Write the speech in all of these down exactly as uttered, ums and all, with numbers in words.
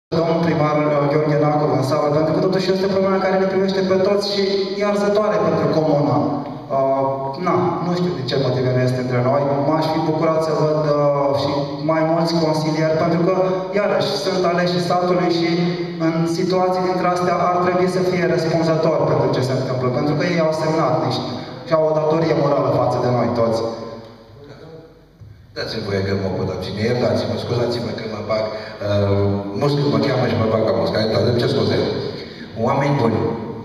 domnul primar Gheorghe Nacov în sală, pentru că totuși este o problemă care ne privește pe toți și e arzătoare pentru comuna. Uh, na, nu știu de ce motive nu este între noi. M-aș fi bucurat să văd uh, și mai mulți consilieri, pentru că, iarăși, sunt aleși satului și în situații dintre astea ar trebui să fie răspunzători pentru ce se întâmplă, pentru că ei au semnat niște și au o datorie morală față de noi toți. Dați-mi voie că mă pot abține, iertați-mă, scuzați-mă că mă bag, uh, muscă mă cheamă și mă bag la muscă, dar ce scuze? Oameni buni,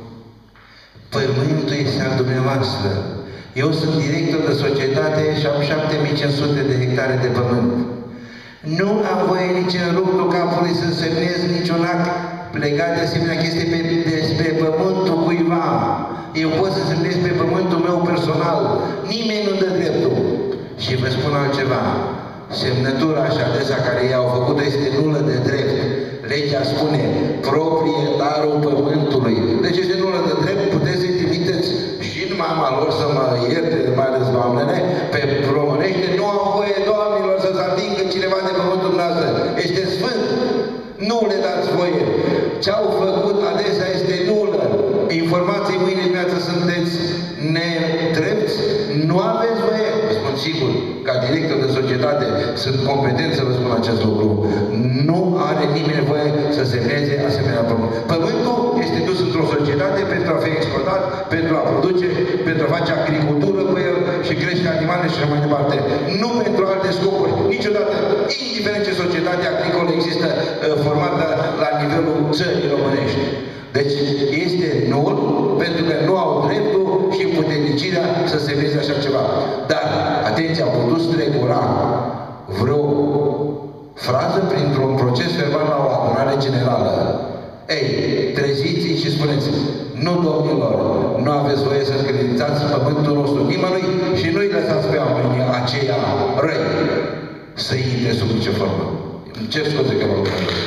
pământul este al dumneavoastră. Eu sunt director de societate și am șapte mii cinci sute de hectare de pământ. Nu am voie nici în ruptul capului să semnez niciun act legat de asemenea chestii pe, despre pământul cuiva. Eu pot să semnez pe pământul meu personal. Nimeni nu dă dreptul. Și vă spun altceva. Semnătura așa adesea care i-au făcut este nulă de drept. Legea spune proprietarul pământului. Deci este nulă de drept, puteți să-i trimiteți și în mama lor să mă ierte, mai ales doamnele, pe românește, nu au voie doamnelor să se atingă cineva de pământul noastră. Este sfânt. Nu le dați voie. Ce au făcut adesea este nulă. Informații mâine dimineață sunteți nedrepți. Nu aveți voie. Vă spun sigur, ca director de societate sunt competent să vă spun acest lucru. Nu are nimeni voie să semneze asemenea pământ. Pământul este dus într-o societate pentru a fi exploatat, pentru a produce, pentru a face agricultură cu el și crește animale și așa mai departe. Nu pentru alte scopuri. Niciodată, indiferent ce societate agricolă există formată la nivelul țării românești. Deci este nul pentru că nu au dreptul și împuternicirea să se veze așa ceva. Dar, atenție, a putut strecura vreo frază printr-un proces verbal la o adunare generală. Ei, treziți și spuneți, nu, domnilor, nu aveți voie să încredințați pământul nostru nimănui și nu-i lăsați pe oamenii aceia răi să intre sub nicio formă. Îmi cer scuze că vă mulțumesc.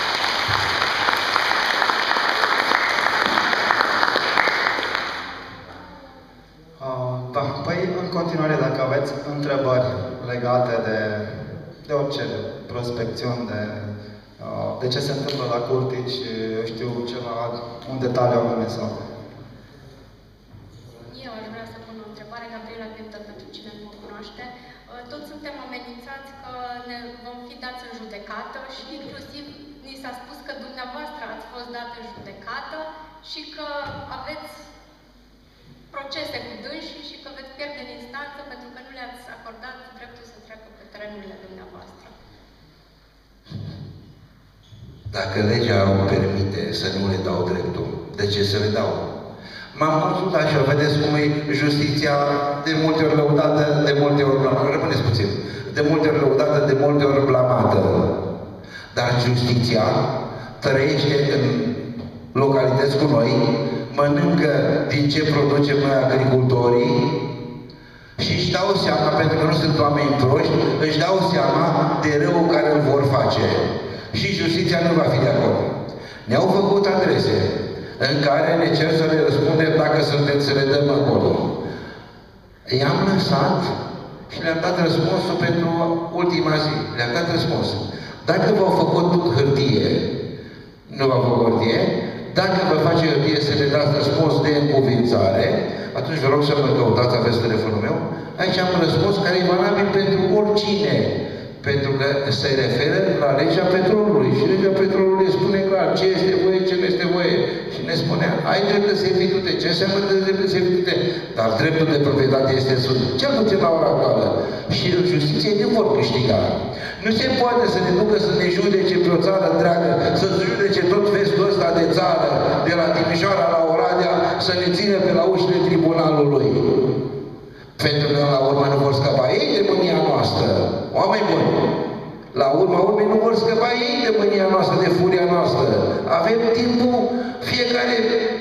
Da, păi în continuare dacă aveți întrebări legate de, de orice, de prospecțiuni, de, de ce se întâmplă la Curtici, eu știu ceva, un detaliu anume sau... Eu aș vrea să pun o întrebare, Gabriela Pintă, pentru cine nu mă cunoaște. Toți suntem amenințați că ne vom fi dați în judecată și inclusiv ni s-a spus că dumneavoastră ați fost dat în judecată și că aveți procese cu dânsii și că veți pierde în instanță pentru că nu le-ați acordat dreptul să treacă pe terenurile dumneavoastră. Dacă legea îmi permite să nu le dau dreptul, de ce să le dau? M-am consultat și vedeți cum e justiția de multe ori lăudată, de multe ori blamată. Rămâneți puțin. De multe ori lăudată, de multe ori blamată. Dar justiția trăiește în localități cu noi, mănâncă din ce producem noi agricultorii și își dau seama, pentru că nu sunt oameni proști, își dau seama de răul care îl vor face. Și justiția nu va fi de acord. Ne-au făcut adrese în care ne cer să le răspundem dacă suntem să le dăm acolo. I-am lăsat și le-am dat răspunsul pentru ultima zi. Le-am dat răspunsul. Dacă v-au făcut hârtie, nu v-au făcut hârtie, dacă vă face hârtie să le dați răspuns de încuvințare, atunci vă rog să mă căutați, aveți telefonul meu. Aici am un răspuns care e valabil pentru oricine. Pentru că se referă la legea petrolului. Și legea petrolului spune clar ce este voie, ce nu este voie. Și ne spunea, ai drept de servitute. Ce înseamnă de drept de servitute? Dar dreptul de proprietate este în sud. Cel puțin la ora actuală. Și în justiție nu vor câștiga. Nu se poate să ne ducă să ne judece pe o țară întreagă, să se judece tot vestul ăsta de țară, de la Timișoara la Oradea, să ne țină pe la ușile tribunalului. Pentru că la urmă nu vor scăpa ei de mânia noastră. Oameni buni, la urma urmei nu vor scăpa ei de mânia noastră, de furia noastră. Avem timpul fiecare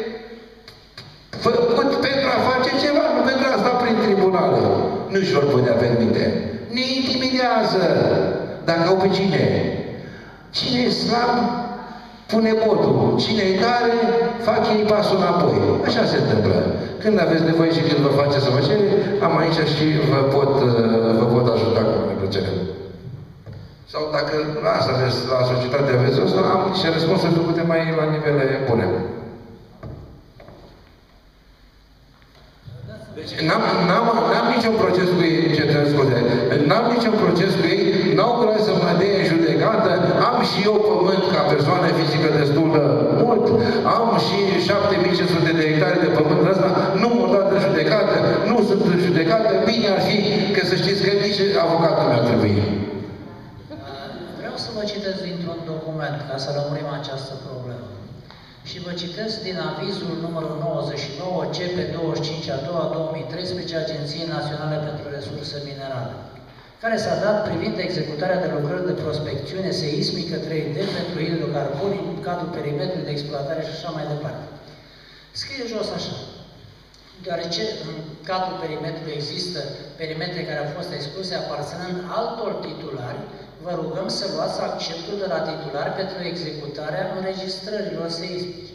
făcut pentru a face ceva, nu pentru a sta prin tribunale. Nu-și vor putea permite. Ne intimidează. Dacă au pe cine? Cine e slab, pune botul. Cine e tare, face ei pasul înapoi. Așa se întâmplă. Când aveți nevoie și când vă faceți să vă cere, am aici și vă pot, vă pot ajuta cu mare plăcere. Sau dacă la asta aveți, la societate aveți asta, am niște răspunsuri făcute mai la nivele bune. Deci n-am, n-am, n-am niciun proces cu ei, ce trebuie scuze, n-am niciun proces cu ei, n-au curaj să mă dea în judecată, am și eu pământ ca persoană fizică destul de mult, am și șapte mii cinci sute de hectare de pământ ăsta, nu m-au dat în judecată, nu sunt în judecată, bine ar fi că să știți că nici avocatul mi-ar trebui. Vreau să vă citesc dintr-un document ca să lămurim această problemă. Și vă citesc din avizul numărul nouăzeci și nouă C P douăzeci și cinci a doua două mii treisprezece Agenției Naționale pentru Resurse Minerale, care s-a dat privind executarea de lucrări de prospecțiune seismică trei D pentru hidrocarburi în cadrul perimetrului de exploatare și așa mai departe. Scrie jos așa. Deoarece în cadrul perimetrului există perimetre care au fost excluse aparținând altor titulari, vă rugăm să luați acceptul de la titular pentru executarea înregistrărilor seismice.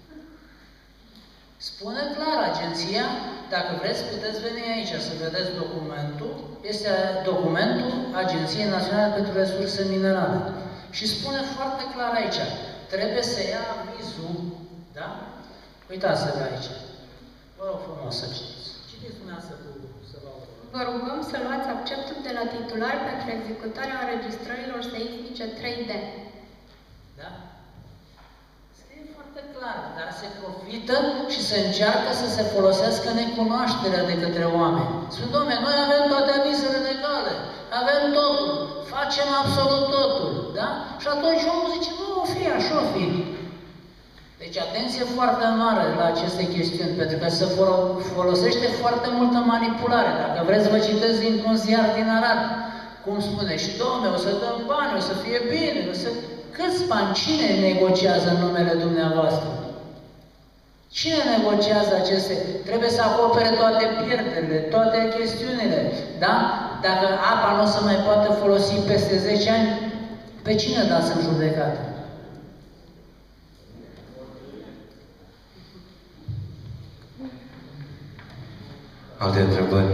Spune clar agenția, dacă vreți puteți veni aici să vedeți documentul, este documentul Agenției Naționale pentru Resurse Minerale. Și spune foarte clar aici, trebuie să ia avizul, da? Uitați-vă aici. Vă rog frumos să citiți. Citiți dumneavoastră cu să vă aud. Vă rugăm să luați acceptul de la titular pentru executarea înregistrărilor seismice trei D. Da? Scrie foarte clar, dar se profită și se încearcă să se folosească necunoașterea de către oameni. Spune, dom'le, noi avem toate avizele legale, avem totul, facem absolut totul, da? Și atunci omul zice, nu, o fi, așa o fi. Deci atenție foarte mare la aceste chestiuni, pentru că se folosește foarte multă manipulare. Dacă vreți, vă citesc dintr-un ziar din Arad, cum spune, și dom'le, o să dăm bani, o să fie bine, o să... Câți bani? Cine negociază în numele dumneavoastră? Cine negociază aceste? Trebuie să acopere toate pierderile, toate chestiunile, da? Dacă apa nu se mai poate folosi peste zece ani, pe cine dați în judecată? Alte întrebări?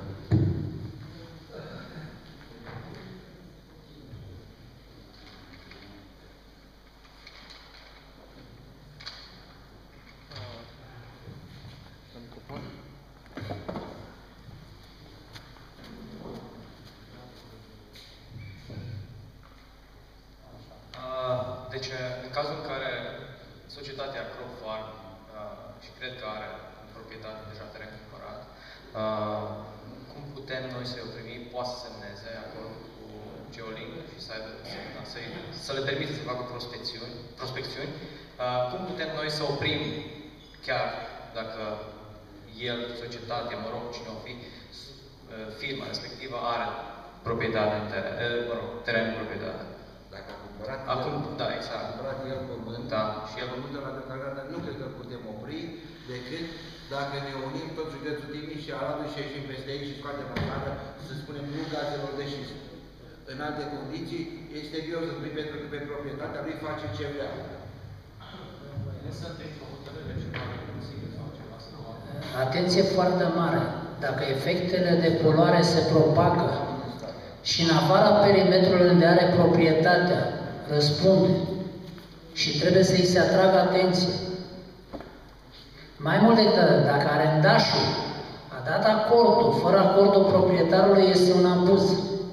Deci, în cazul în care societatea Crop Farm, și cred că are în proprietate deja teren cumpărat, cum putem noi să o primim, poate să semneze acord cu Geolink și să, aibă, să, să le permită să facă prospecțiuni, prospecțiuni, cum putem noi să oprim, chiar dacă el, societatea, mă rog, cine o fi, firma respectivă are proprietate în teren, mă rog, terenul proprietate. Dacă a cumpărat Acum, el, da, exact. A cumpărat el pământ, da. Și el pământul la declarată, nu cred că îl putem opri, decât dacă ne unim tot județul Timiș și Aradul și ieșim peste ei și scoatem o țară, să spunem, nu gazelor de șist. În alte condiții, este greu să spui, pentru că pe proprietatea lui face ce vrea. Atenție foarte mare. Dacă efectele de poluare se propagă și în afara perimetrului unde are proprietatea, răspunde și trebuie să-i se atragă atenție. Mai mult decât atât, dacă arendașul a dat acordul, fără acordul proprietarului, este un abuz.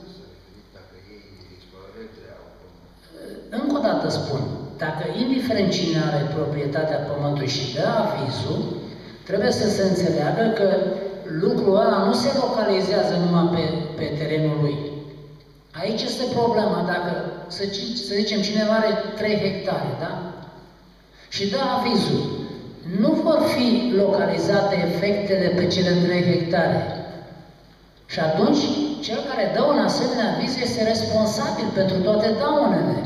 Încă o dată spun, dacă indiferent cine are proprietatea pământului și dă avizul, trebuie să se înțeleagă că lucrul ăla nu se localizează numai pe, pe terenul lui. Aici este problema, dacă, să, să zicem, cineva are trei hectare, da? Și dă avizul. Nu vor fi localizate efectele pe cele trei hectare. Și atunci, cel care dă un asemenea aviz este responsabil pentru toate daunele.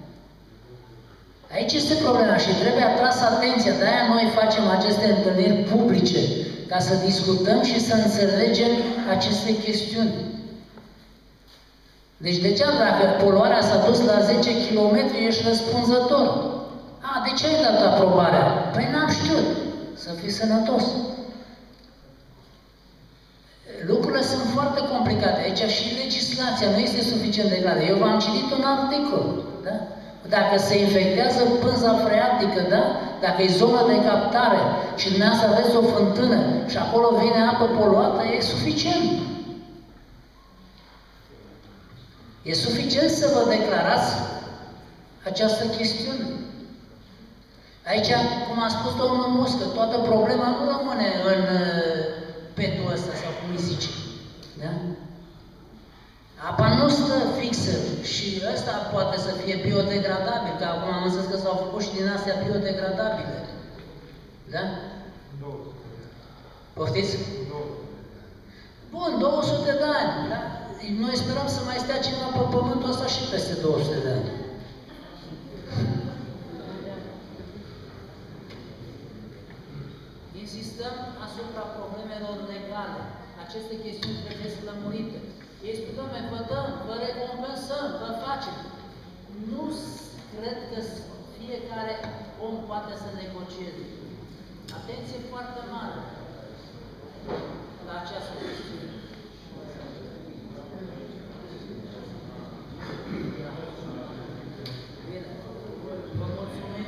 Aici este problema și trebuie atras atenția. De-aia noi facem aceste întâlniri publice, ca să discutăm și să înțelegem aceste chestiuni. Deci degeaba dacă poluarea s-a dus la zece kilometri, ești răspunzător. A, de ce ai dat aprobarea? Păi n-am știut. Să fii sănătos. Lucrul lucrurile sunt foarte complicate. Aici și legislația nu este suficient de clară. Eu v-am citit un articol, da? Dacă se infectează pânza freatică, da? Dacă e zonă de captare și dumneavoastră aveți o fântână și acolo vine apă poluată, e suficient. E suficient să vă declarați această chestiune. Aici, cum a spus domnul Muscă, toată problema nu rămâne în petul ăsta sau cum îi zice. Da? Apa nu stă fixă și ăsta poate să fie biodegradabil, că acum am înțeles că s-au făcut și din astea biodegradabile. Da? Poftiți? Bun, două sute de ani. Da? Noi sperăm să mai stea ceva pe pământul ăsta și peste două sute de ani. Insistăm asupra problemelor legale. Aceste chestiuni trebuie să lămurite. Ei spun, doamne, vă dăm, vă recompensăm, vă facem. Nu cred că fiecare om poate să negocieze. Atenție foarte mare la această chestiune. Bine. Vă mulțumim.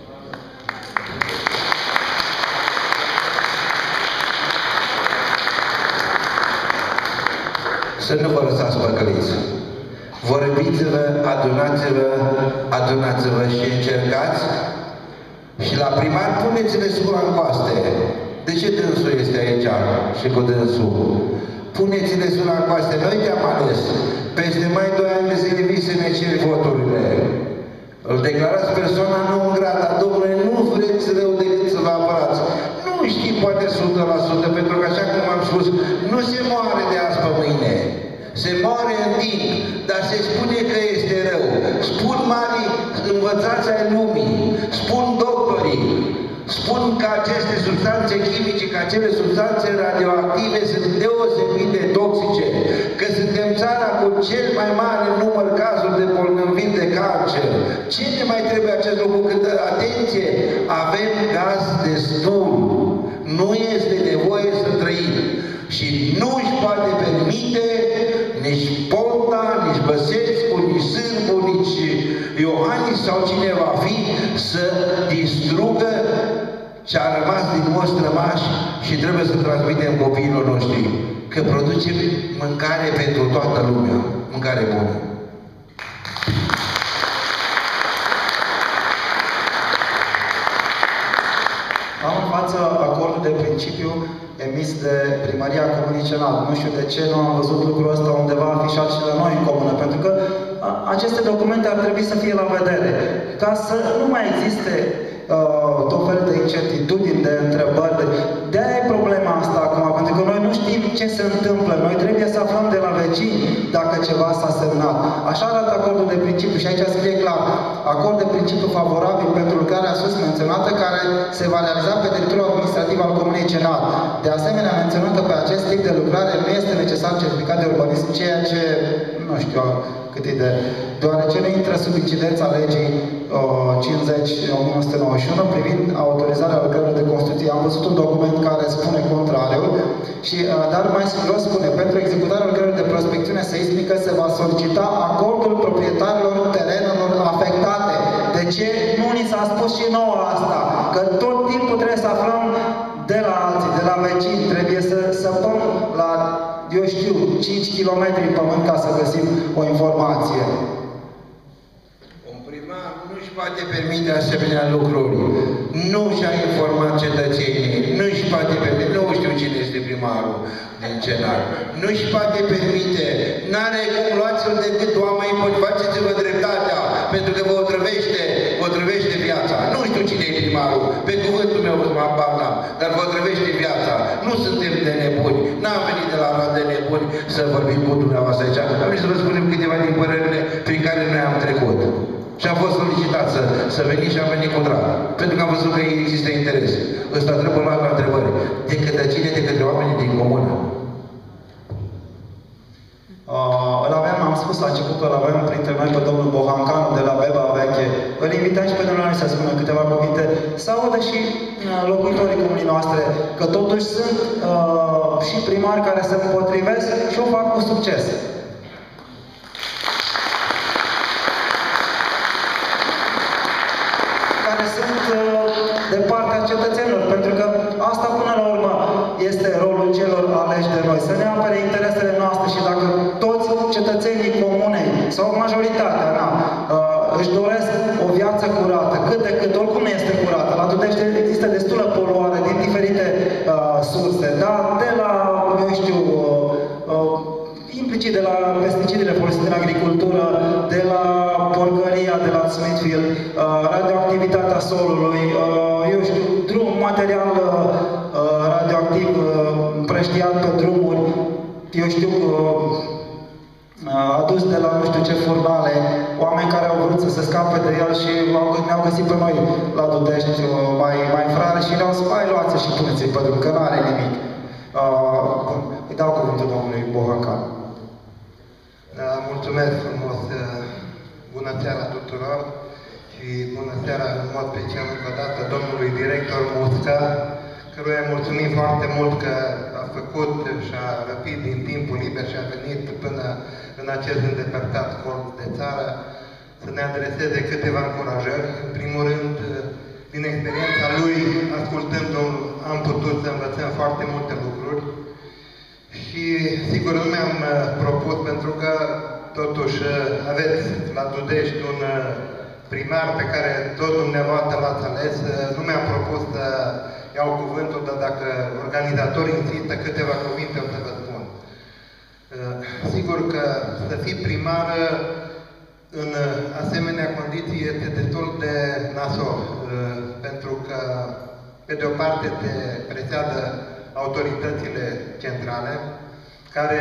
Să nu vă lăsați păcăliți. Vorbiți-vă, adunați-vă, adunați-vă și încercați și la primar puneți-le sub ancoaste. De ce dânsul este aici și cu dânsul? Puneți-le sub ancoaste. Noi te-am ales. Peste mai doi ani de zile vii să ne ceri voturile. Îl declarați persoana non grata. Domnule, nu vreți rău decât să vă apărați. Nu știi poate o sută la sută, pentru că așa cum am spus, nu se moare de azi pe mâine. Se moare în timp, dar se spune că este rău. Spun mari învățați ai lumii, spun doctorii, spun că aceste substanțe chimice, că acele substanțe radioactive sunt deosebit de toxice, că suntem țara cu cel mai mare număr cazuri de bolnavi de cancer. Ce ne mai trebuie acest lucru? Când, atenție, avem gaz destul. Nu este nevoie să trăim. Și nu își poate permite nici Ponta, nici Băsescu, nici Sârbu, nici Iohannis sau cine va fi să distrugă ce a rămas din moș rămași și trebuie să transmitem copiilor noștri că producem mâncare pentru toată lumea, mâncare bună. Am în față acordul de principiu emis de Primăria Comunei Cenat. Nu știu de ce nu am văzut lucrul ăsta undeva afișat și la noi în comună, pentru că a, aceste documente ar trebui să fie la vedere, ca să nu mai existe uh, tot felul de incertitudini, de întrebări. De... De-aia e problema asta acum, pentru că noi nu știm ce se întâmplă. Noi trebuie să aflăm de la vecini dacă ceva s-a semnat. Așa arată acordul de principiu și aici scrie clar. Acord de principiu favorabil pentru lucrarea sus menționată care se va realiza pe teritoriul administrativ al Comunei Cenat. De asemenea, menționăm că pe acest tip de lucrare nu este necesar certificat de urbanism, ceea ce, nu știu cât e de... deoarece nu intră sub incidența legii uh, cincizeci o mie nouă sute nouăzeci și unu privind autorizarea lucrărilor de construcție. Am văzut un document care spune contrariul, și, uh, dar mai jos spune, pentru executarea lucrărilor de prospecțiune seismică se va solicita acordul proprietarilor terenurilor afectate. De ce nu ni s-a spus și nouă asta? Că tot timpul trebuie să aflăm de la alții, de la vecini, trebuie să săpăm la, eu știu, cinci kilometri în pământ ca să găsim o informație. Un primar nu-și poate permite asemenea lucruri. Nu și-a informat cetățenii, nu-și poate permite, nu știu cine este primarul din Cenat, nu-și poate permite, n-are cum luați-l decât oameni, poți faceți-vă dreptatea, pentru că vă otrăvește, vă otrăvește viața. Nu știu cine e primarul, pe cuvântul meu mă parlam, dar vă otrăvește viața. Nu suntem de nebuni, n-am venit de la Rad de nebuni să vorbim cu dumneavoastră aici. Am venit să vă spunem câteva din părerile prin care noi am trecut. Și am fost solicitat să, să veniți și am venit cu drag. Pentru că am văzut că există interes. Ăsta trebuie luat la întrebări. De către cine? De către oamenii din comună. Uh, îl aveam, am spus spus la început că l-avem printre noi pe domnul Bohancanu de la Beba Veche. Îl invităm și pe domnul să spună câteva cuvinte. Să audă și locuitorii comunii noastre că totuși sunt uh, și primari care se împotrivesc și o fac cu succes. Care sunt uh, de partea cetățenilor, pentru că asta până la urmă este rolul celor aleși de noi, să ne apere interesele noastre și dacă toți cetățenii comunei sau majoritatea, na, uh, își doresc o viață curată, cât de cât, oricum nu este curată, la Dudește există destulă poluare din diferite uh, surse, da? De la, eu știu, uh, uh, implicit de la pesticidele folosite în agricultură, de la porcăria de la Smithfield, uh, radioactivitatea solului, uh, eu știu, drum, material uh, radioactiv uh, împrăștiat pe drumuri, eu știu, uh, adus de la nu știu ce furnale, oameni care au vrut să se scape de el și ne-au găsit pe noi la Dudești uh, mai, mai frare și ne-au spus, hai luați și puneți-i pe drum, că nu are nimic. Uh, îi dau cuvântul domnului Bohancanu. Da, mulțumesc frumos! Bună seara tuturor și bună seara în mod special încă o dată domnului director Musca, căruia mulțumim foarte mult că a făcut și a răpit din timpul liber și a venit până în acest îndepărtat colț de țară să ne adreseze câteva încurajări. În primul rând, din experiența lui, ascultându-l, am putut să învățăm foarte multe lucruri. Și sigur nu mi-am propus, pentru că totuși aveți la Dudești un primar pe care tot dumneavoastră l-ați ales, nu mi-am propus să iau cuvântul, dar dacă organizatorii insistă câteva cuvinte o să vă spun. Sigur că să fii primar în asemenea condiții este destul de nasol, pentru că pe de o parte te presează autoritățile centrale, care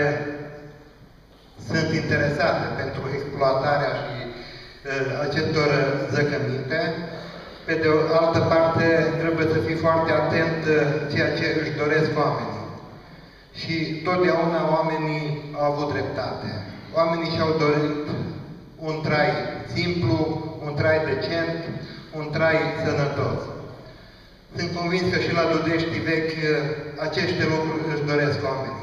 sunt interesate pentru exploatarea și uh, acestor zăcăminte. Pe de o altă parte, trebuie să fii foarte atent uh, ceea ce își doresc oamenii. Și totdeauna oamenii au avut dreptate. Oamenii și-au dorit un trai simplu, un trai decent, un trai sănătos. Sunt convins că și la Dudești Vechi aceste lucruri își doresc oamenii.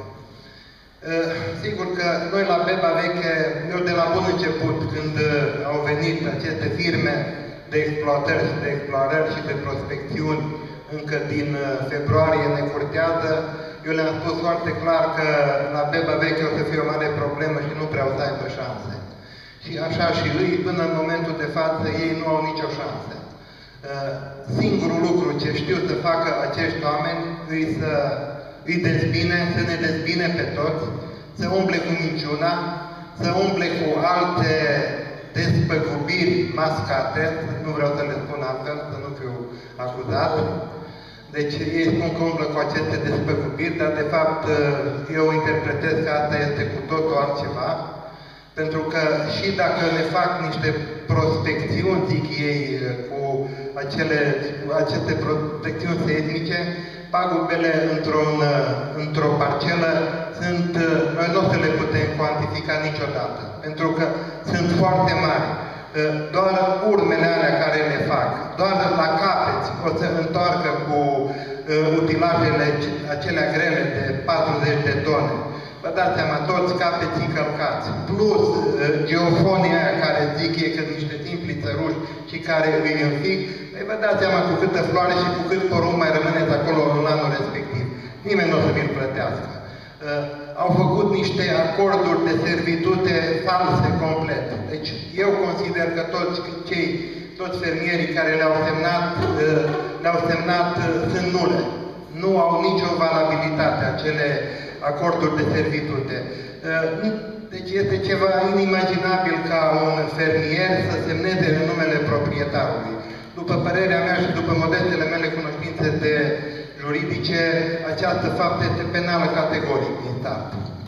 Sigur că noi la Beba Veche, eu de la bun început, când au venit aceste firme de exploatări și de explorări și de prospecțiuni, încă din februarie ne curtează, eu le-am spus foarte clar că la Beba Veche o să fie o mare problemă și nu prea o să aibă șanse. Și așa și lui, până în momentul de față, ei nu au nicio șansă. Singurul lucru ce știu să facă acești oameni îi să îi dezbine, să ne dezbine pe toți, să umble cu minciuna, să umble cu alte despăgubiri mascate, nu vreau să le spun altfel, să nu fiu acuzat. Deci ei spun că umblă cu aceste despăgubiri, dar de fapt eu interpretez că asta este cu totul altceva. Pentru că și dacă ne fac niște prospecțiuni, zic ei, cu acele, aceste prospecțiuni seismice, pagubele într-o într-o parcelă sunt, noi nu o să le putem cuantifica niciodată. Pentru că sunt foarte mari. Doar urmele alea care le fac, doar la capeți o să întoarcă cu utilajele acelea grele de patruzeci de tone. Vă dați seama, toți capeții călcați, plus uh, geofonii aia care zic e că niște simpli țăruși și care îi înfic, păi vă dați seama cu câtă floare și cu cât porumb mai rămâneți acolo în anul respectiv. Nimeni nu o să vi-l plătească. Uh, au făcut niște acorduri de servitute false complet. Deci eu consider că toți cei, toți fermierii care le-au semnat, uh, le-au semnat uh, sunt nule. Nu au nicio valabilitate acele acorduri de servitute. Deci este ceva inimaginabil ca un fermier să semneze în numele proprietarului. După părerea mea și după modestele mele cunoștințe de juridice, această faptă este penală categoric din stat.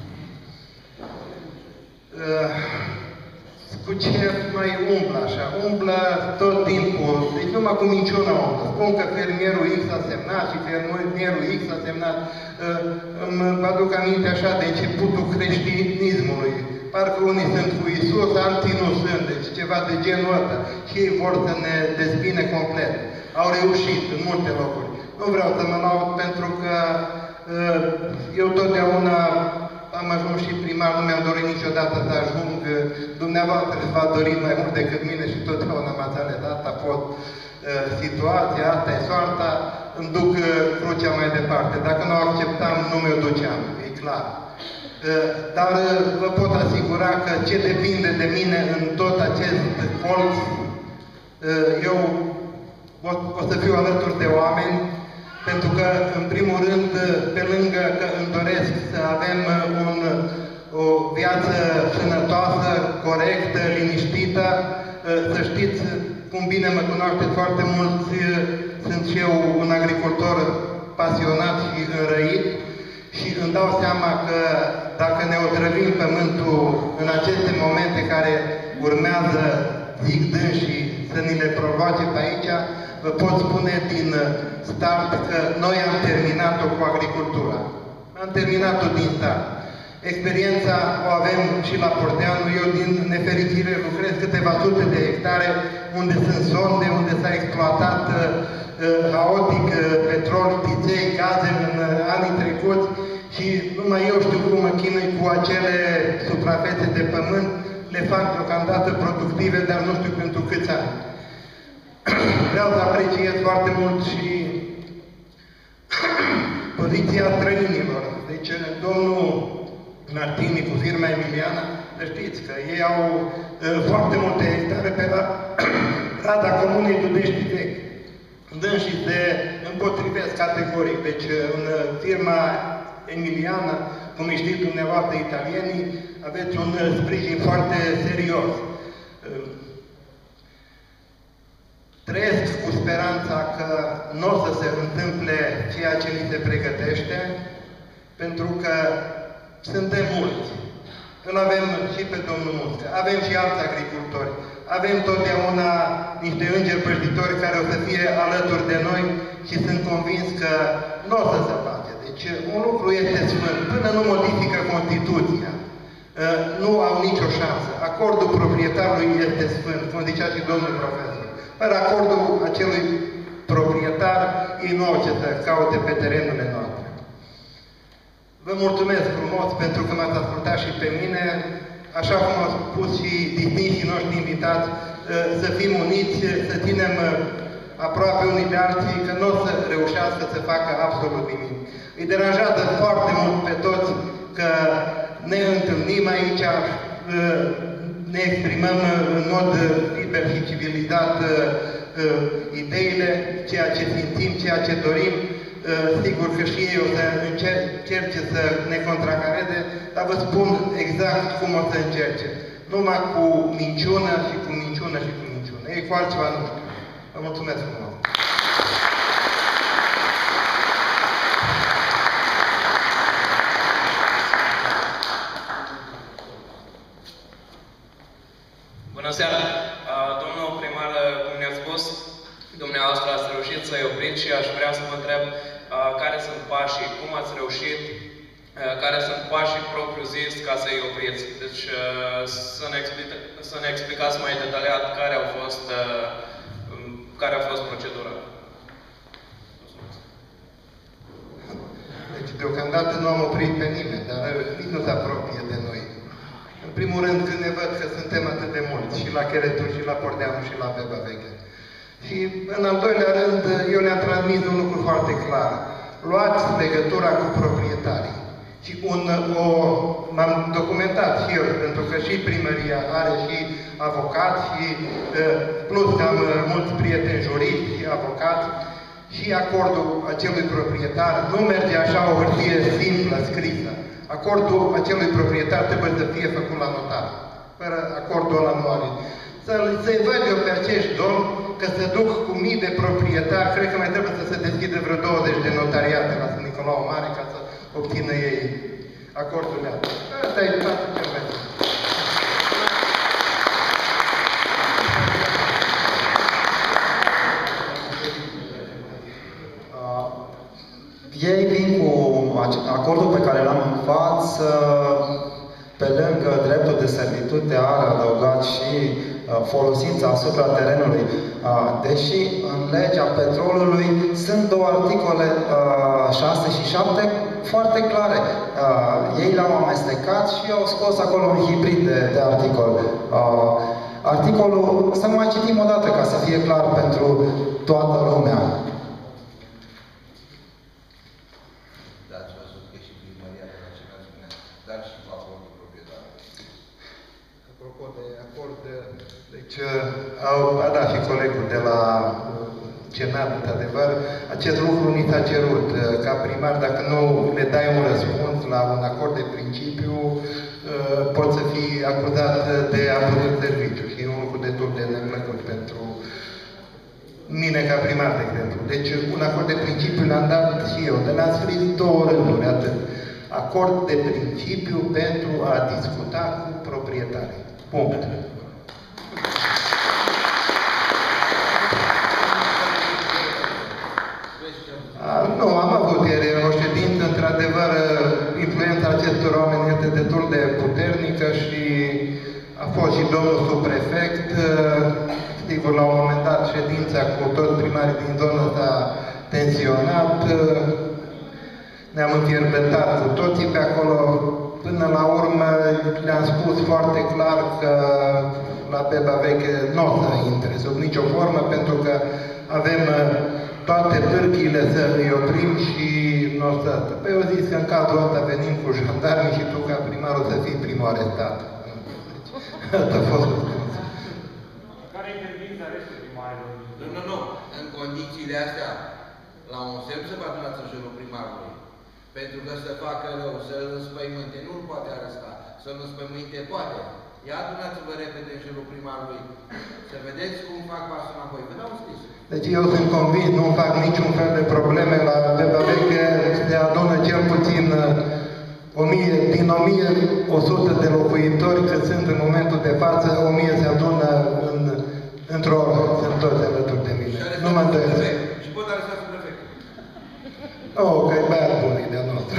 Cu ce mai umblă așa? Umblă tot timpul. Deci numai cu minciuna umblă. Spun că fermierul X a semnat și fermierul X a semnat. Îmi aduc aminte așa de începutul creștinismului. Parcă unii sunt cu Iisus, alții nu sunt, deci ceva de genul ăsta. Și ei vor să ne dezbine complet. Au reușit în multe locuri. Nu vreau să mă laud pentru că uh, eu totdeauna am ajuns și primar, nu mi-am dorit niciodată să ajung. Dumneavoastră v-a dorit mai mult decât mine și totdeauna m-ați ales. Asta a fost uh, situația, asta e soarta, îmi duc uh, crucea mai departe. Dacă nu o acceptam, nu mi-o duceam, e clar. Uh, dar uh, vă pot asigura că ce depinde de mine în tot acest colț, uh, eu o, o să fiu alături de oameni, pentru că, în primul rând, pe lângă că îmi doresc să avem un, o viață sănătoasă, corectă, liniștită, să știți, cum bine mă cunoașteți foarte mulți, sunt și eu un agricultor pasionat și înrăit și îmi dau seama că dacă ne otrăvim pământul în aceste momente care urmează, zic dânsii, să ni le provoace pe aici, vă pot spune din start că noi am terminat-o cu agricultura. Am terminat-o din start. Experiența o avem și la Pordeanu. Eu, din nefericire, lucrez câteva sute de hectare unde sunt sonde, unde s-a exploatat uh, haotic uh, petrol, tiței, gaze în uh, anii trecuți și numai eu știu cum mă chinui cu acele suprafețe de pământ. Le fac deocamdată productive, dar nu știu pentru câți ani. Vreau să apreciez foarte mult și poziția străinilor. Deci, domnul Martini cu firma Emiliana, știți că ei au uh, foarte multe hectare pe la rada comunei Dudești Vechi. Dânsii se împotrivesc categoric. Deci, în firma Emiliana, cum îi știți dumneavoastră italienii, aveți un sprijin foarte serios. Trăiesc cu speranța că nu o să se întâmple ceea ce ni se pregătește, pentru că suntem mulți. Îl avem și pe domnul Muscă, avem și alți agricultori, avem totdeauna niște îngeri păștitori care o să fie alături de noi și sunt convins că nu o să se face. Deci un lucru este sfânt. Până nu modifică Constituția, nu au nicio șansă. Acordul proprietarului este sfânt, cum zicea și domnul profesor. Fără acordul acelui proprietar, ei nu au ce să caute pe terenurile noastre. Vă mulțumesc frumos pentru că m-ați ascultat și pe mine. Așa cum au spus și distinșii noștri invitați, să fim uniți, să ținem aproape unii de alții, că nu o să reușească să facă absolut nimic. Îi deranjează foarte mult pe toți că ne întâlnim aici, ne exprimăm în mod liber și civilizat ideile, ceea ce simțim, ceea ce dorim. Sigur că și ei o să încerce să ne contracareze, dar vă spun exact cum o să încerce. Numai cu minciună și cu minciună și cu minciună. Ei cu altceva nu știu. Vă mulțumesc frumos! Bună seara! Domnul primar, cum ne-a spus, dumneavoastră ați reușit să-i opriți și aș vrea să vă întreb care sunt pașii, cum ați reușit, care sunt pașii propriu-zis ca să-i opriți. Deci să ne, explica, să ne explicați mai detaliat care au fost, care a fost procedura. Deci deocamdată nu am oprit pe nimeni, dar nici nu se apropie de noi. În primul rând, când ne văd că suntem atât de mulți, și la Cheretul, și la Pordeanu, și la Beba Veche. Și, în al doilea rând, eu le-am transmis un lucru foarte clar. Luați legătura cu proprietarii. Și un, o, m-am documentat și eu, pentru că și primăria are și avocați, și plus că am mulți prieteni juriști și avocați, și acordul acelui proprietar nu merge așa o hârtie simplă, scrisă. Acordul acelui proprietar trebuie să fie făcut la notar. Fără acordul ăla nu are. Să-i văd eu pe acești domni că se duc cu mii de proprietari, cred că mai trebuie să se deschide vreo douăzeci de notariate la Sfântul Nicolau Mare ca să obțină ei acordurile astea. Asta e toată ce vreau. Ei vin cu acordul pe care l-am în față, pe lângă dreptul de servitute, are adăugat și folosința asupra terenului. Deși în legea petrolului sunt două articole, șase și șapte, foarte clare. Ei l-au amestecat și au scos acolo un hibrid de, de articol. Articolul, să mai citim o dată ca să fie clar pentru toată lumea. Apropo de acord, deci au, a dat și colegul de la Senat, într-adevăr, acest lucru ni s-a cerut. Ca primar, dacă nu le dai un răspuns la un acord de principiu, poți să fii acuzat de abuz de serviciu și e un lucru destul de neplăcut pentru mine ca primar, de exemplu. Deci un acord de principiu l-am dat și eu, de l-am scris două rânduri, atât. Acord de principiu pentru a discuta cu proprietarii. Punct. Nu, am avut ieri o ședință, într-adevăr, influența acestor oameni este destul de puternică și a fost și domnul subprefect. Sigur, la un moment dat, ședința cu toți primarii din zonă s-a tensionat. Ne-am înfierbetat cu toții pe acolo. Până la urmă, le-am spus foarte clar că la Beba Veche nu o să intre sub nicio formă, pentru că avem toate târchile să îi oprim și nu o să... Păi eu zis că în cazul ăsta venim cu jandarmii și tu ca primar o să fii primul arestat. Asta a fost răspunsul. Care intervine arestul primarilor? Nu, nu, nu. În condițiile astea, la un semn se va adunați în jurul primarului. Pentru că să facă rău, să-l înspăimânte, nu-l poate aresta. Să-l înspăimânte poate. Ia adunați-vă repede în jurul primarului. Să vedeți cum fac pasul înapoi. Vă dau scris. Deci eu sunt convins, nu fac niciun fel de probleme la Beba Veche, se adună cel puțin o mie, din o mie o sută de locuitori, cât sunt în momentul de față, o mie se adună în, într-o oră, sunt toți alături de mine. Nu mă îndoiesc. Și pot aresta sub prefect. Oh, că e băiat bun, ideea noastră.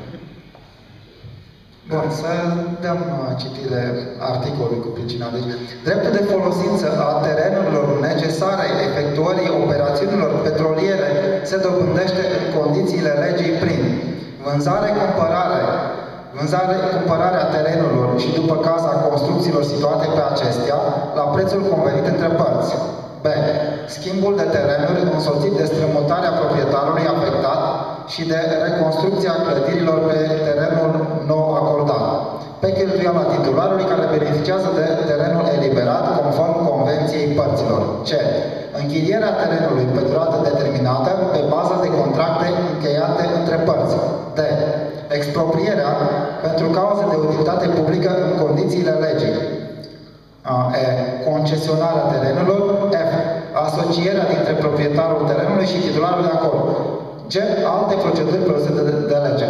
Bun, să dăm citire articolului cu pricina. Deci, dreptul de folosință a terenurilor necesare efectuării operațiunilor petroliere se dobândește în condițiile legii prin vânzare, cumpărare, vânzare, cumpărarea terenurilor și după caz a construcțiilor situate pe acestea, la prețul convenit între părți. B. Schimbul de terenuri însoțit de strămutarea proprietarului afectat și de reconstrucția clădirilor pe terenul nou acordat, pe cheltuiala titularului care beneficiază de terenul eliberat conform Convenției Părților. C. Închirierea terenului pe durată determinată pe bază de contracte încheiate între părți. D. Exproprierea pentru cauze de utilitate publică în condițiile legii. E. Concesionarea terenurilor. F. Asocierea dintre proprietarul terenului și titularul de acord. G. Alte proceduri prevăzute de, de lege.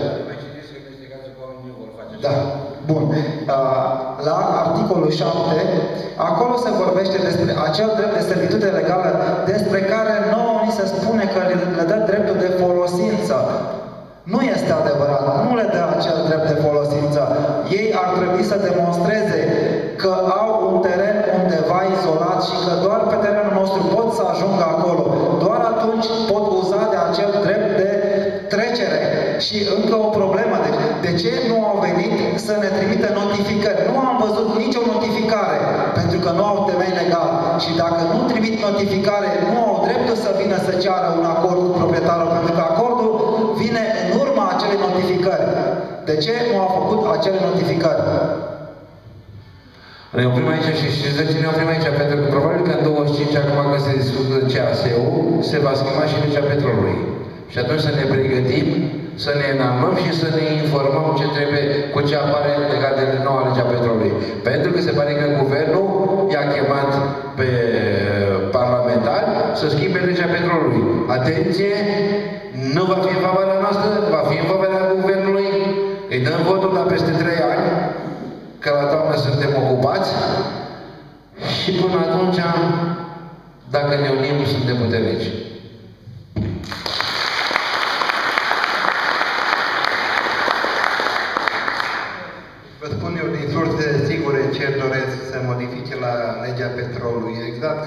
Da. Bun. La articolul șapte, acolo se vorbește despre acel drept de servitute legală despre care nouă ni se spune că le dă dreptul de folosință. Nu este adevărat. Nu le dă acel drept de folosință. Ei ar trebui să demonstreze că au un teren undeva izolat și că doar pe terenul nostru pot să ajungă acolo. Doar atunci pot uza de acel drept de trecere. Și încă o problemă. Deci, de ce nu au venit să ne trimită notificări? Nu am văzut nicio notificare, pentru că nu au temei legal. Și dacă nu trimit notificare, nu au dreptul să vină să ceară un acord cu proprietarul, pentru că acordul vine în urma acelei notificări. De ce nu au făcut acele notificări? Ne oprim aici și știți de ce ne oprim aici? Pentru că probabil că în douăzeci și cinci, acum că se discută C A S E-ul, se va schimba și legea petrolului. Și atunci să ne pregătim, să ne înarmăm și să ne informăm ce trebuie, cu ce apare legat de noua legea petrolului. Pentru că se pare că guvernul i-a chemat pe parlamentari să schimbe legea petrolului. Atenție! Nu va fi în favoarea noastră, va fi în favoarea guvernului. Îi dăm votul la peste trei ani, că la toamnă suntem ocupați. Și până atunci, dacă ne unim, suntem puternici. Vă spun eu din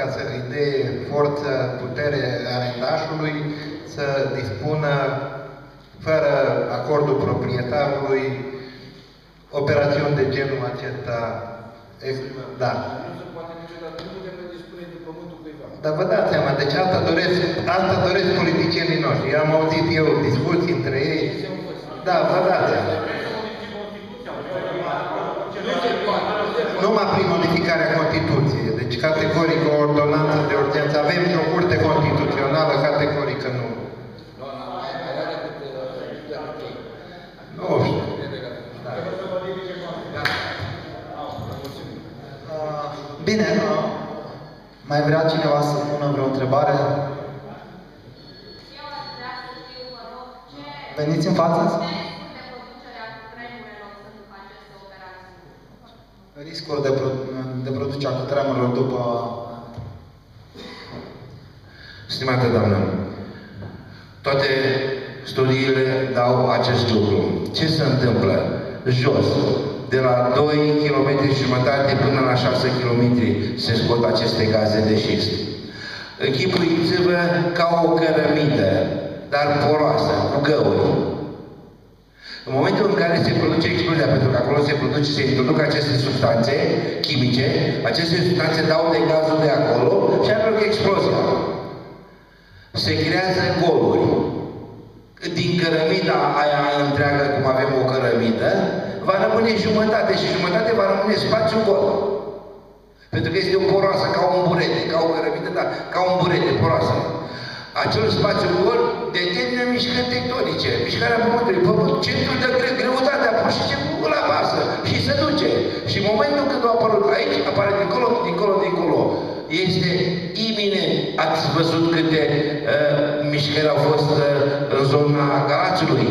ca să îi dea forță, putere arendașului să dispună, fără acordul proprietarului, operațiuni de genul acesta. Da. Dar vă dați seama, deci asta doresc, asta doresc politicienii noștri. Eu am auzit eu discuții între ei. Da, vă dați seama. Numai prin modificarea Constituției. Deci categoric o ordonanță de urgență. Avem și o curte constituțională, categorică nu. Nu știu. Bine, mai vrea cineva să pună vreo întrebare? Veniți în față? Riscul de, pro de producerea cutremurilor după... Stimată doamnă, toate studiile dau acest lucru. Ce se întâmplă? Jos, de la doi kilometri și jumătate până la șase kilometri se scot aceste gaze de șist. Închipuiți-vă ca o cărămidă, dar poroasă, cu găuri. În momentul în care se produce explozia, pentru că acolo se produce, se introduc aceste substanțe chimice, aceste substanțe dau de gazul de acolo și are loc explozia. Se creează goluri. Din cărămida aia întreagă, cum avem o cărămidă, va rămâne jumătate și jumătate va rămâne spațiu gol. Pentru că este o poroasă, ca un burete, ca o cărămidă, dar ca un burete, poroasă. Acel spațiu gol determină mișcări tectonice, mișcarea Pământului, Pământul, centrul de gre greutatea, pur și simplu la pasă și se duce. Și în momentul când a apărut aici, apare dincolo, dincolo, dincolo. Este iminent. Ați văzut câte uh, mișcări au fost uh, în zona Galațiului?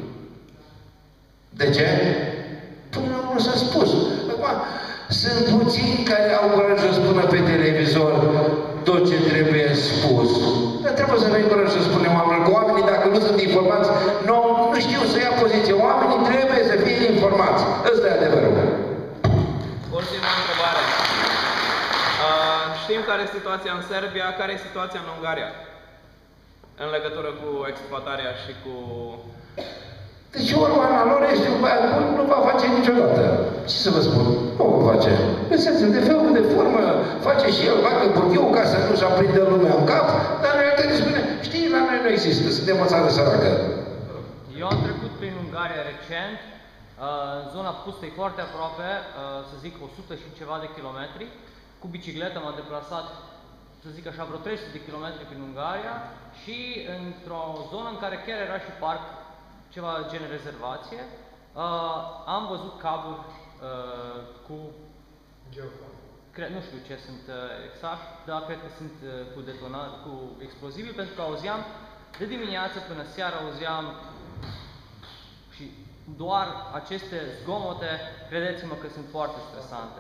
De ce? Până la urmă s-a spus. Acum, sunt puțini care au curaj să spună pe televizor tot ce trebuie spus. Dar trebuie să avem curaj să spunem oamenilor că oamenii, dacă nu sunt informați, nu, nu știu să ia poziție. Oamenii trebuie să fie informați. Ăsta e adevărul. Ultima întrebare. Uh, știm care e situația în Serbia, care e situația în Ungaria? În legătură cu exploatarea și cu... Deci Orban al lor este un băiat bun, nu va face niciodată. Ce să vă spun? Nu va face. În sensul de fel de formă, face și el, bagă burghiul ca să nu-și aprindă lumea în cap, dar în realitate spune, știi, la noi nu există, suntem o țară săracă. Eu am trecut prin Ungaria recent, în zona Pustei, foarte aproape, să zic o sută și ceva de kilometri. Cu bicicletă m-am deplasat, să zic așa, vreo trei sute de kilometri prin Ungaria și într-o zonă în care chiar era și parc, ceva gen rezervație, uh, am văzut cabluri uh, cu... Cred, nu știu ce sunt uh, exact, dar cred că sunt uh, cu detonat, cu explozibil, pentru că auzeam de dimineață până seara, auzeam și doar aceste zgomote, credeți-mă că sunt foarte stresante.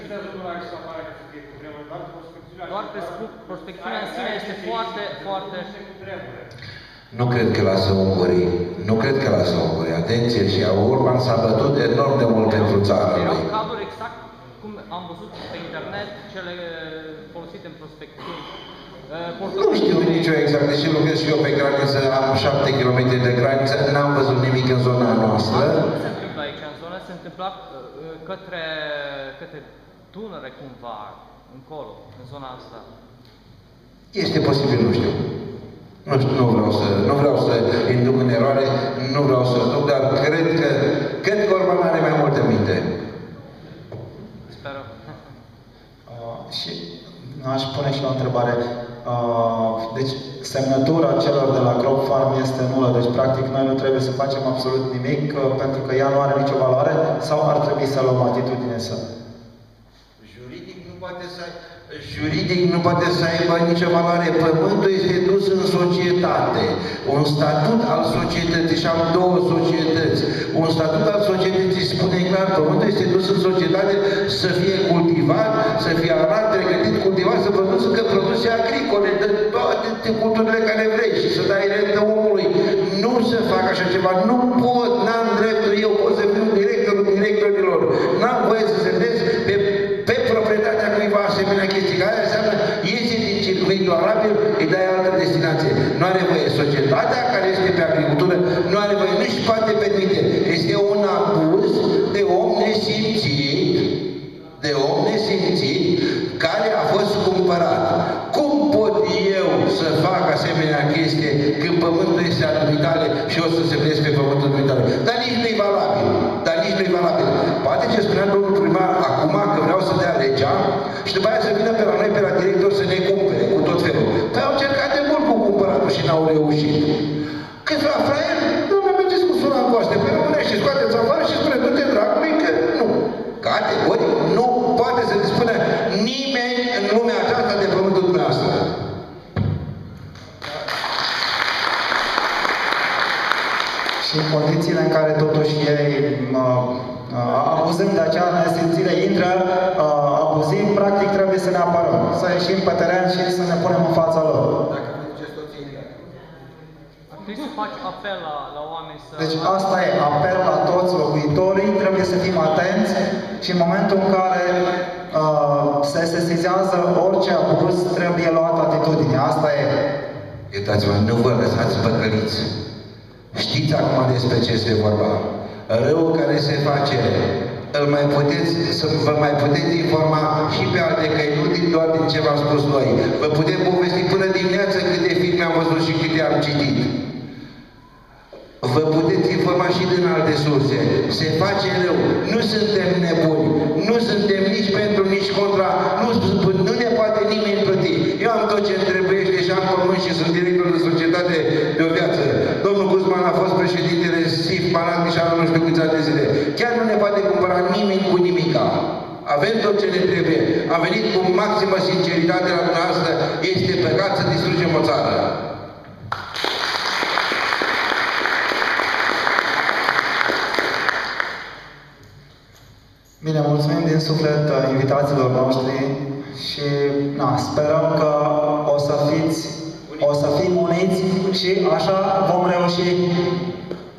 Doar prospecțiunea în sine este foarte, foarte... Nu cred că lasă ungurii. Nu cred că lasă ungurii. Atenție, și Orban s-a bătut enorm de mult pentru țara lui. Erau cabluri exact cum am văzut pe internet, cele folosite în prospecțiuni. Nu știu nici eu exact, deși lucrez și eu pe graniță, am șapte kilometri de graniță, n-am văzut nimic în zona noastră. Nu se întâmplă aici în zonă, se întâmplă către, către Dunăre cumva, încolo, în zona asta. Este posibil, nu știu. Nu știu, nu vreau să, nu vreau să induc în eroare, nu vreau să duc, dar cred că, cred că Orban are mai multă minte. Sperăm. Uh, și aș pune și o întrebare. Uh, deci, semnătura celor de la Crop Farm este nulă, deci practic noi nu trebuie să facem absolut nimic uh, pentru că ea nu are nicio valoare, sau ar trebui să luăm atitudine să... Juridic nu poate să Juridic nu poate să aibă nicio valoare. Pământul este dus în societate. Un statut al societății, și am două societăți. Un statut al societății spune clar, pământul este dus în societate să fie cultivat, să fie arat, pregătit, cultivat, să producă produse agricole, de toate culturile care vrei și să dai rentă omului. Nu se fac așa ceva. Nu pot, n-am dreptul, eu pot să fiu directorul directorilor. N-am voie să semnez pe, pe proprietatea cuiva asemenea chestii. Aia înseamnă, este destinație. Nu are voie. Societatea care este pe agricultură nu are voie, nu-și poate permite. Este un abuz de om nesimțit, de om nesimțit, care a fost cumpărat. Cum pot eu să fac asemenea chestie când pământul este al dumitale și o să se semnez pe pământul dumitale? Dar nici nu-i valabil. Dar nici nu-i valabil. Poate ce spunea domnul primar acum că vreau să dea legea și după aia să vină pe la noi, pe la director, să ne cumpere cu tot felul. Păi au încercat de mult cu cumpăratul și n-au reușit. Câțiva fraieri, domnule, mergeți cu sura în coaste, pe românești și scoateți afară și spune, du-te dragului, că nu. Categoric nu poate să dispună nimeni în lumea aceasta de pământul dumneavoastră. Și în condițiile în care totuși ei, abuzând de acea nesimțire, intră, abuziv, practic trebuie să ne apărăm. Să ieșim pe teren și să ne punem în fața lor. Trebuie să faci apel la, la oameni să... Deci asta e, apel la toți locuitorii, trebuie să fim atenți și în momentul în care uh, se sesizează orice abuz, trebuie luat atitudine. Asta e. Iertați-mă, nu vă lăsați păcăliți. Știți acum despre ce este vorba. Răul care se face, îl mai puteți, să vă mai puteți informa și pe alte căi, nu din doar din ce v-am spus noi. Vă putem povesti până dimineață câte filme am văzut și câte am citit. Vă puteți informa și din alte surse. Se face rău. Nu suntem nebuni. Nu suntem nici pentru, nici contra. Nu, nu ne poate nimeni plăti. Eu am tot ce trebuiește și am pământ și sunt director de societate de o viață. Domnul Guzman a fost președintele S I F Banat Mișana nu știu câți ani de zile. Chiar nu ne poate cumpăra nimeni cu nimica. Avem tot ce ne trebuie. Am venit cu maximă sinceritate la dumneavoastră. Este păcat să distrugem o țară. Bine, mulțumim din suflet invitațiilor noștri și na, sperăm că o să fiți, o să fim uniți și așa vom reuși.